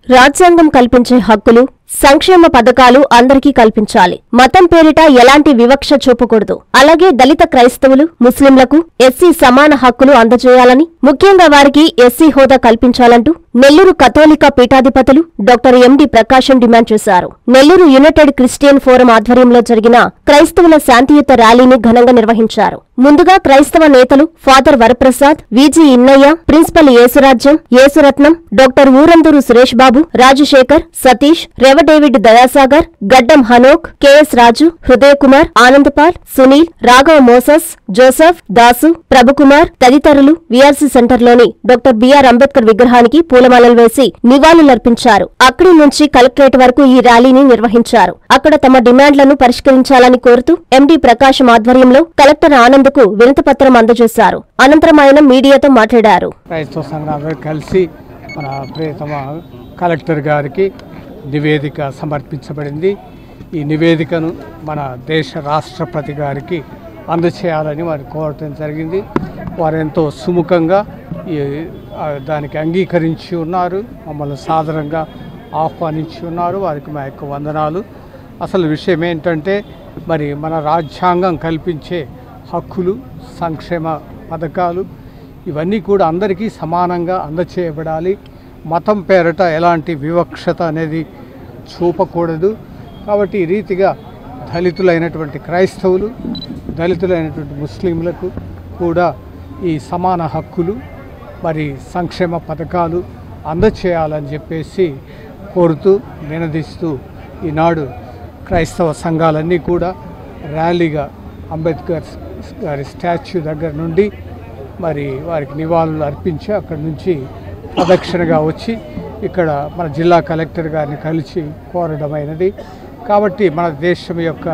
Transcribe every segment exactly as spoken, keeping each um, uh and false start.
రాజ్యాంగం కల్పించే హక్కులు, సంక్షేమ పథకాలు అందరికీ కల్పించాలి. మతం పేరిట ఎలాంటి వివక్ష చూపకూడదు. అలాగే దళిత క్రైస్తవులు, ముస్లింలకు ఎస్సీ సమాన హక్కులు అందజేయాలని, ముఖ్యంగా వారికి ఎస్సీ హోదా కల్పించాలంటూ నెల్లూరు కథోలిక పీఠాధిపతులు డాక్టర్ ఎండి ప్రకాశం డిమాండ్ చేశారు. నెల్లూరు యునైటెడ్ క్రిస్టియన్ ఫోరం ఆధ్వర్యంలో జరిగిన క్రైస్తవుల శాంతియుత ర్యాలీని ఘనంగా నిర్వహించారు. ముందుగా క్రైస్తవ నేతలు father Varaprasad, Viji Innayya, principal Yesurajyam, Yesuratnam, doctor Urandur Suresh Babu, Rajasekhar, Satish, Rev David Dayasagar, Gaddam Hanok, KS Raju, Hrudayakumar, Anandapal, Sunil, Raghava Moses, Joseph, Dasu, Prabhukumar తదితరులు వీఆర్సీ సెంటర్లోని డాక్టర్ బిఆర్ అంబేద్కర్ విగ్రహానికి పూలమాలలు వేసి నివాళులర్పించారు. అక్కడి నుంచి కలెక్టరేట్ వరకు ఈ ర్యాలీని నిర్వహించారు. అక్కడ తమ డిమాండ్లను పరిష్కరించాలని కోరుతూ ఎండి ప్రకాశం ఆధ్వర్యంలో కలెక్టర్ ఆనంద్ కు వినతిపత్రం అందజేశారు. అనంతరం ఆయన మీడియాతో మాట్లాడారు. క్రైస్తవ సంఘాలు కలిసి మన ప్రియతమ కలెక్టర్ గారికి నివేదిక సమర్పించబడింది. ఈ నివేదికను మన దేశ రాష్ట్రపతి గారికి అందచేయాలని వారు కోరటం జరిగింది. వారు ఎంతో సుముఖంగా ఈ దానికి అంగీకరించి ఉన్నారు. మమ్మల్ని సాదరంగా ఆహ్వానించి ఉన్నారు. వారికి మా యొక్క వందనాలు. అసలు విషయం ఏంటంటే, మరి మన రాజ్యాంగం కల్పించే హక్కులు, సంక్షేమ పథకాలు ఇవన్నీ కూడా అందరికీ సమానంగా అందచేయబడాలి. మతం పేరట ఎలాంటి వివక్షత అనేది చూపకూడదు. కాబట్టి ఈ రీతిగా దళితులైనటువంటి క్రైస్తవులు, దళితులైనటువంటి ముస్లింలకు కూడా ఈ సమాన హక్కులు, మరి సంక్షేమ పథకాలు అందచేయాలని చెప్పేసి కోరుతూ, నినదిస్తూ ఈనాడు క్రైస్తవ సంఘాలన్నీ కూడా ర్యాలీగా అంబేద్కర్ గారి స్టాచ్యూ దగ్గర నుండి మరి వారికి నివాళులు అర్పించి అక్కడి నుంచి ప్రదక్షిణగా వచ్చి ఇక్కడ మన జిల్లా కలెక్టర్ గారిని కలిసి కోరడమైనది. కాబట్టి మన దేశం యొక్క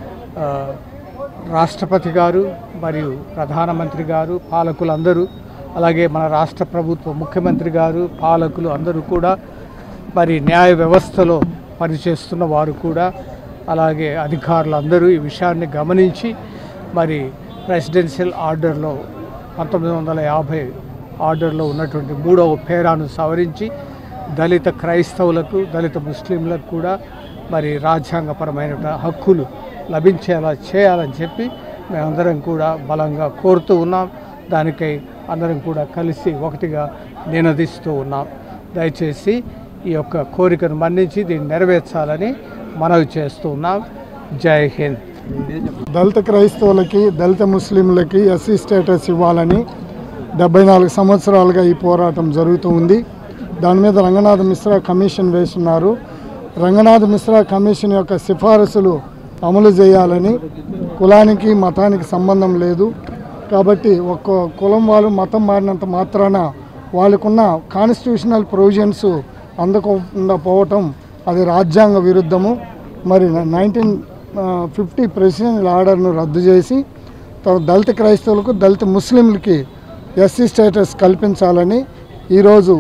రాష్ట్రపతి గారు మరియు ప్రధానమంత్రి గారు, పాలకులందరూ, అలాగే మన రాష్ట్ర ప్రభుత్వ ముఖ్యమంత్రి గారు, పాలకులు అందరూ కూడా, మరి న్యాయ వ్యవస్థలో పనిచేస్తున్న వారు కూడా, అలాగే అధికారులు అందరూ ఈ విషయాన్ని గమనించి మరి ప్రెసిడెన్షియల్ ఆర్డర్లో పంతొమ్మిది వందల యాభై ఆర్డర్లో ఉన్నటువంటి మూడవ పేరాను సవరించి దళిత క్రైస్తవులకు, దళిత ముస్లింలకు కూడా మరి రాజ్యాంగపరమైన హక్కులు లభించేలా చేయాలని చెప్పి మేమందరం కూడా బలంగా కోరుతూ ఉన్నాం. దానికై అందరం కూడా కలిసి ఒకటిగా నినదిస్తూ ఉన్నాం. దయచేసి ఈ యొక్క కోరికను మన్నించి దీన్ని నెరవేర్చాలని మనవి చేస్తూ ఉన్నాం. జై హింద్. దళిత క్రైస్తవులకి, దళిత ముస్లింలకి ఎస్సీ స్టేటస్ ఇవ్వాలని డెబ్బై నాలుగు సంవత్సరాలుగా ఈ పోరాటం జరుగుతూ ఉంది. దాని మీద రంగనాథ్ మిశ్రా కమిషన్ వేస్తున్నారు. రంగనాథ్ మిశ్రా కమిషన్ యొక్క సిఫారసులు అమలు చేయాలని, కులానికి మతానికి సంబంధం లేదు కాబట్టి ఒక్క కులం వాళ్ళు మతం మారినంత మాత్రాన వాళ్ళకున్న కాన్స్టిట్యూషనల్ ప్రొవిజన్స్ అందకుండా పోవటం అది రాజ్యాంగ విరుద్ధము. మరి నైన్టీన్ ఫిఫ్టీ ప్రెసిడెన్షియల్ ఆర్డర్ను రద్దు చేసి దళిత క్రైస్తవులకు, దళిత ముస్లింలకి ఎస్సీ స్టేటస్ కల్పించాలని ఈరోజు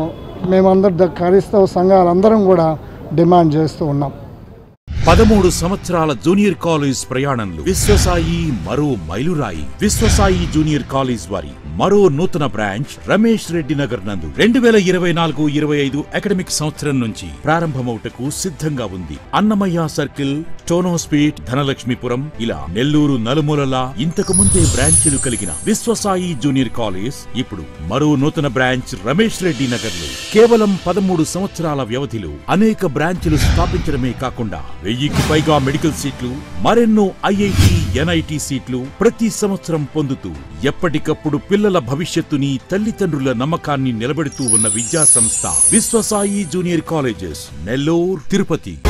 మేమందరు క్రైస్తవ సంఘాలందరం కూడా డిమాండ్ చేస్తూ ఉన్నాం. పదమూడు సంవత్సరాల జూనియర్ కాలేజ్ ప్రయాణంలో విశ్వసాయి మరో మైలురాయి. విశ్వసాయి జూనియర్ కాలేజ్ వారి మరో నూతన బ్రాంచ్ రమేష్ రెడ్డి నగర్ నందు రెండు వేల ఇరవై నాలుగు ఇరవై ఐదు అకాడమిక్ సంవత్సరం నుంచి ప్రారంభమవుటకు సిద్ధంగా ఉంది. అన్నమయ్య సర్కిల్, టోనోస్పీట్, ధనలక్ష్మీపురం ఇలా నెల్లూరు నలుమూలలా ఇంతకు ముందే బ్రాంచీలు కలిగిన విశ్వసాయి జూనియర్ కాలేజ్ ఇప్పుడు మరో నూతన బ్రాంచ్ రమేష్ రెడ్డి నగర్ లో కేవలం పదమూడు సంవత్సరాల వ్యవధిలో అనేక బ్రాంచీలు స్థాపించడమే కాకుండా వెయ్యికి పైగా మెడికల్ సీట్లు, మరెన్నో ఐఐటి, ఎన్ఐటి సీట్లు ప్రతి సంవత్సరం పొందుతూ ఎప్పటికప్పుడు పిల్లల భవిష్యత్తుని, తల్లిదండ్రుల నమ్మకాన్ని నిలబెడుతూ ఉన్న విద్యా సంస్థ విశ్వసాయి జూనియర్ కాలేజెస్, నెల్లూరు, తిరుపతి.